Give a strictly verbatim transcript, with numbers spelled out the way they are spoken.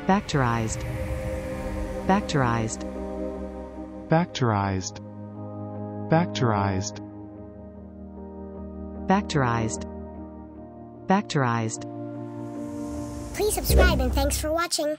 bacterized, bacterized, bacterized, bacterized, bacterized, bacterized. Please subscribe and thanks for watching.